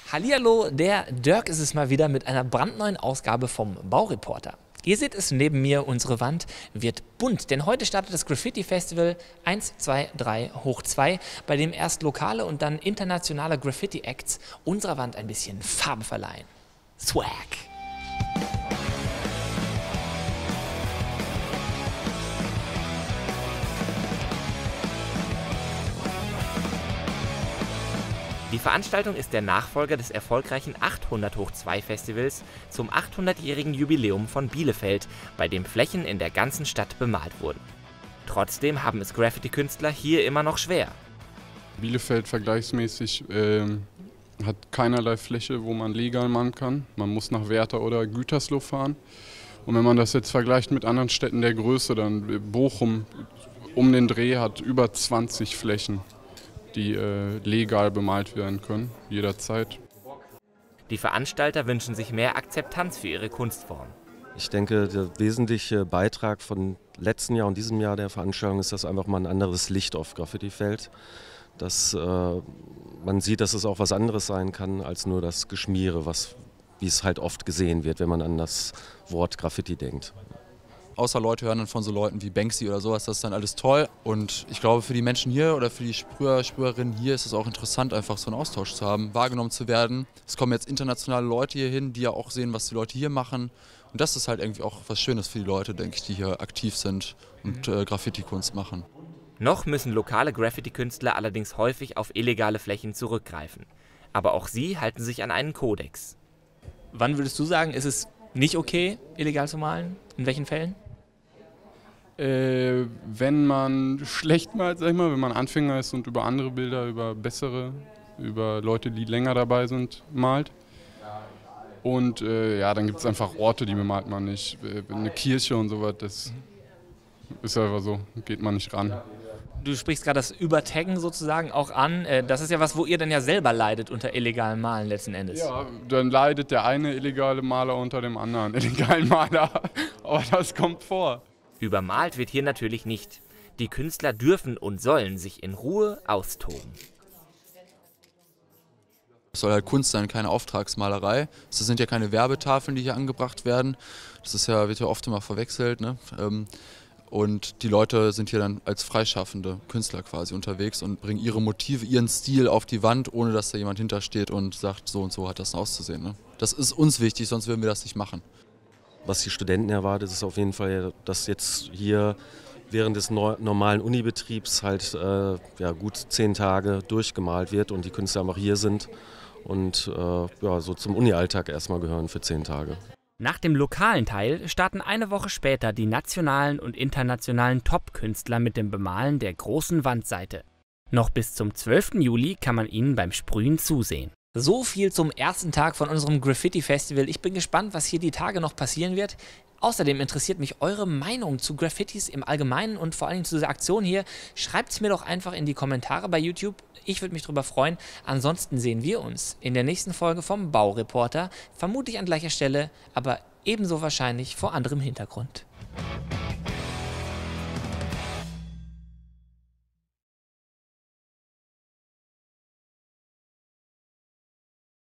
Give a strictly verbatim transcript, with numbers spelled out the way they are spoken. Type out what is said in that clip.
Hallihallo, der Dirk ist es mal wieder mit einer brandneuen Ausgabe vom Baureporter. Ihr seht es neben mir, unsere Wand wird bunt, denn heute startet das Graffiti-Festival eins, zwei, drei hoch zwei, bei dem erst lokale und dann internationale Graffiti-Acts unserer Wand ein bisschen Farbe verleihen. Swag! Die Veranstaltung ist der Nachfolger des erfolgreichen achthundert hoch zwei Festivals zum achthundertjährigen Jubiläum von Bielefeld, bei dem Flächen in der ganzen Stadt bemalt wurden. Trotzdem haben es Graffiti-Künstler hier immer noch schwer. Bielefeld vergleichsmäßig äh, hat keinerlei Fläche, wo man legal malen kann. Man muss nach Werther oder Gütersloh fahren. Und wenn man das jetzt vergleicht mit anderen Städten der Größe, dann Bochum um den Dreh hat über zwanzig Flächen, die äh, legal bemalt werden können, jederzeit. Die Veranstalter wünschen sich mehr Akzeptanz für ihre Kunstform. Ich denke, der wesentliche Beitrag von letzten Jahr und diesem Jahr der Veranstaltung ist, dass einfach mal ein anderes Licht auf Graffiti fällt. Dass äh, man sieht, dass es auch was anderes sein kann als nur das Geschmiere, was, wie es halt oft gesehen wird, wenn man an das Wort Graffiti denkt. Außer Leute hören dann von so Leuten wie Banksy oder sowas, das ist dann alles toll. Und ich glaube, für die Menschen hier oder für die Sprüher, Sprüherinnen hier ist es auch interessant, einfach so einen Austausch zu haben, wahrgenommen zu werden. Es kommen jetzt internationale Leute hier hin, die ja auch sehen, was die Leute hier machen. Und das ist halt irgendwie auch was Schönes für die Leute, denke ich, die hier aktiv sind und äh, Graffiti-Kunst machen. Noch müssen lokale Graffiti-Künstler allerdings häufig auf illegale Flächen zurückgreifen. Aber auch sie halten sich an einen Kodex. Wann würdest du sagen, ist es nicht okay, illegal zu malen? In welchen Fällen? Äh, wenn man schlecht malt, sag ich mal, wenn man Anfänger ist und über andere Bilder, über bessere, über Leute, die länger dabei sind, malt. Und äh, ja, dann gibt es einfach Orte, die bemalt man nicht. Eine Kirche und sowas, das ist einfach so, geht man nicht ran. Du sprichst gerade das Übertaggen sozusagen auch an. Das ist ja was, wo ihr dann ja selber leidet unter illegalem Malen letzten Endes. Ja, dann leidet der eine illegale Maler unter dem anderen illegalen Maler. Aber das kommt vor. Übermalt wird hier natürlich nicht. Die Künstler dürfen und sollen sich in Ruhe austoben. Es soll halt Kunst sein, keine Auftragsmalerei. Das sind ja keine Werbetafeln, die hier angebracht werden. Das ist ja, wird ja oft immer verwechselt, ne? Und die Leute sind hier dann als freischaffende Künstler quasi unterwegs und bringen ihre Motive, ihren Stil auf die Wand, ohne dass da jemand hintersteht und sagt, so und so hat das auszusehen. Ne? Das ist uns wichtig, sonst würden wir das nicht machen. Was die Studenten erwartet, ist auf jeden Fall, dass jetzt hier während des no- normalen Unibetriebs halt äh, ja, gut zehn Tage durchgemalt wird und die Künstler einfach hier sind und äh, ja, so zum Uni-Alltag erstmal gehören für zehn Tage. Nach dem lokalen Teil starten eine Woche später die nationalen und internationalen Top-Künstler mit dem Bemalen der großen Wandseite. Noch bis zum zwölften Juli kann man ihnen beim Sprühen zusehen. So viel zum ersten Tag von unserem Graffiti-Festival. Ich bin gespannt, was hier die Tage noch passieren wird. Außerdem interessiert mich eure Meinung zu Graffitis im Allgemeinen und vor allem zu dieser Aktion hier. Schreibt es mir doch einfach in die Kommentare bei YouTube. Ich würde mich darüber freuen. Ansonsten sehen wir uns in der nächsten Folge vom Baureporter. Vermutlich an gleicher Stelle, aber ebenso wahrscheinlich vor anderem Hintergrund.